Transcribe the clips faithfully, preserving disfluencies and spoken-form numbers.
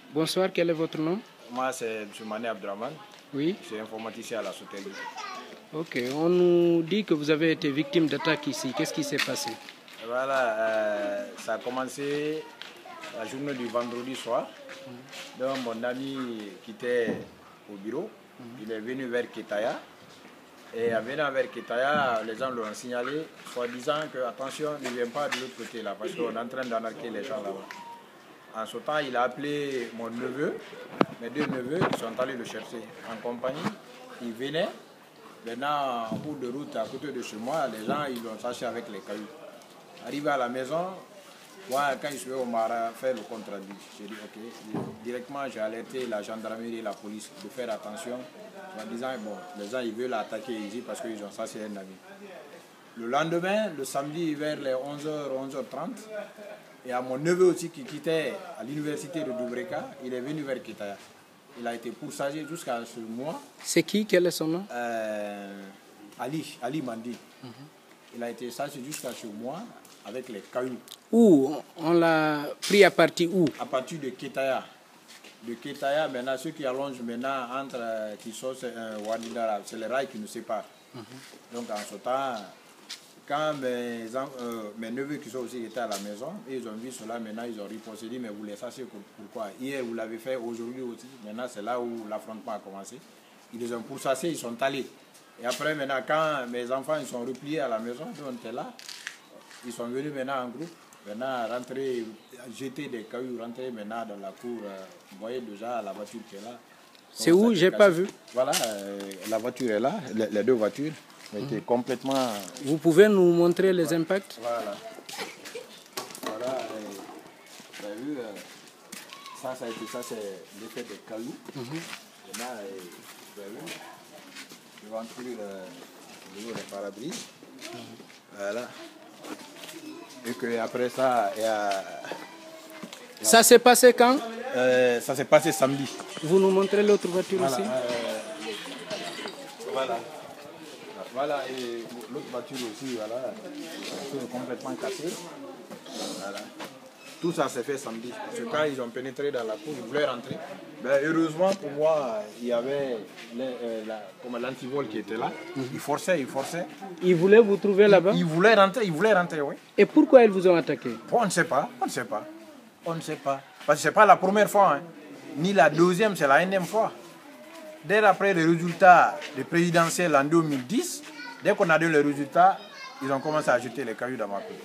Bonsoir, quel est votre nom? Moi, c'est M. Mané Abdraman. Oui. Je suis informaticien à la Sotelli. Ok, on nous dit que vous avez été victime d'attaque ici. Qu'est-ce qui s'est passé? Voilà, euh, ça a commencé la journée du vendredi soir. Mm. Donc, mon ami qui était au bureau, mm. il est venu vers Ketaya. Et en venant vers Ketaya, les gens l'ont signalé, soi-disant que, attention, ne viens pas de l'autre côté là, parce qu'on est en train d'anarquer les gens là-bas. En ce temps, il a appelé mon neveu, mes deux neveux qui sont allés le chercher en compagnie. Ils venaient. Maintenant, en cours de route à côté de chez moi, les gens ils l'ont cherché avec les cailloux. Arrivé à la maison, moi, quand je suis au Mara faire le compte-rendu, j'ai dit ok. Directement, j'ai alerté la gendarmerie et la police de faire attention en disant bon, les gens ils veulent attaquer ici parce qu'ils ont cherché un ami. Le lendemain, le samedi vers les onze heures, onze heures trente, et à mon neveu aussi qui quittait à l'université de Dubreka, il est venu vers Ketaya. Il a été pourchassé jusqu'à ce mois. C'est qui? Quel est son nom? euh, Ali, Ali Mandi. Mm-hmm. Il a été chassé jusqu'à ce mois avec les cailloux. Où? On l'a pris à partir où? À partir de Ketaya. De Ketaya, maintenant, ceux qui allongent maintenant entre euh, qui sont euh, Wadidara, c'est les rails qui nous séparent. Mm-hmm. Donc en ce temps, quand mes, euh, mes neveux qui sont aussi étaient à la maison, ils ont vu cela, maintenant ils ont riposté, dit mais vous les sachez pourquoi? Hier vous l'avez fait, aujourd'hui aussi, maintenant c'est là où l'affrontement a commencé. Ils les ont pourchassés, ils sont allés. Et après maintenant quand mes enfants ils sont repliés à la maison, nous on était là, ils sont venus maintenant en groupe, maintenant rentrer, jeter des cailloux, rentrer maintenant dans la cour, euh, vous voyez déjà la voiture qui est là. C'est où? J'ai pas vu. Voilà, euh, la voiture est là, les, les deux voitures. Était complètement... Vous pouvez nous montrer les voilà. impacts? Voilà. Voilà. Vous avez vu, euh, ça, ça a été ça, c'est l'effet des cailloux. Mm-hmm. Et là, euh, vous avez vu, je vais entrer au niveau des pare-brise. Mm-hmm. Voilà. Et que après ça, il y a... Ça s'est passé quand? euh, Ça s'est passé samedi. Vous nous montrez l'autre voiture voilà, aussi? euh, Voilà. Voilà, et l'autre voiture aussi, voilà, c'est complètement cassée. Voilà. Tout ça s'est fait samedi. Parce que quand ils ont pénétré dans la cour, ils voulaient rentrer. Ben, heureusement pour moi, il y avait l'antivol euh, qui était là. Mm-hmm. Ils forçaient, ils forçaient. Ils voulaient vous trouver là-bas? Ils voulaient rentrer, ils voulaient rentrer, oui. Et pourquoi ils vous ont attaqué? Bon, on ne sait pas, on ne sait pas. On ne sait pas. Parce que ce n'est pas la première fois, hein. Ni la deuxième, c'est la énième fois. Dès après les résultats des présidentielles en deux mille dix, dès qu'on a donné les résultats, ils ont commencé à jeter les cailloux dans ma cour.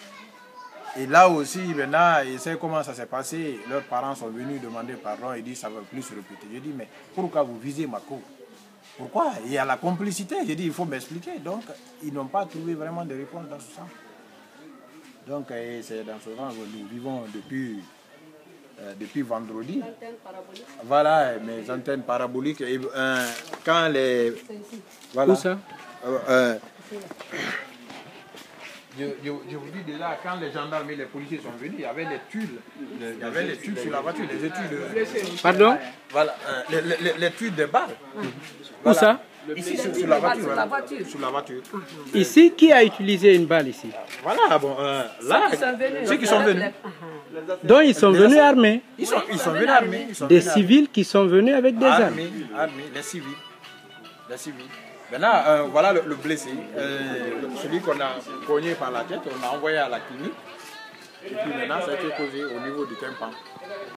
Et là aussi, maintenant, ils savent comment ça s'est passé. Leurs parents sont venus demander pardon et disent ça ne va plus se répéter. J'ai dit, mais pourquoi vous visez ma cour? Pourquoi? Il y a la complicité. J'ai dit, il faut m'expliquer. Donc, ils n'ont pas trouvé vraiment de réponse dans ce sens. Donc, c'est dans ce sens que nous vivons depuis... Euh, depuis vendredi. Voilà, mes antennes paraboliques. Et, euh, quand les... Voilà. Où ça? euh, euh, je, je, je vous dis déjà, quand les gendarmes et les policiers sont venus, il y avait les tuiles. Il y avait les tuiles sur la voiture, les études de... Pardon? Voilà, euh, les, les, les tuiles de balles. Où voilà. Ça? Ici, sur, sur, la voiture, voilà. Sur la voiture. Ici, qui a utilisé une balle ici? Voilà, bon, euh, là, ceux qui sont venus. Donc ils sont venus armés. Ils sont, ils sont venus armés. Ils sont des venus civils armés. Qui sont venus avec des armés, armes. Armés, les civils. Les civils. Maintenant, euh, voilà le, le blessé. Euh, celui qu'on a cogné par la tête, on l'a envoyé à la clinique. Et puis maintenant, ça a été causé au niveau du tympan.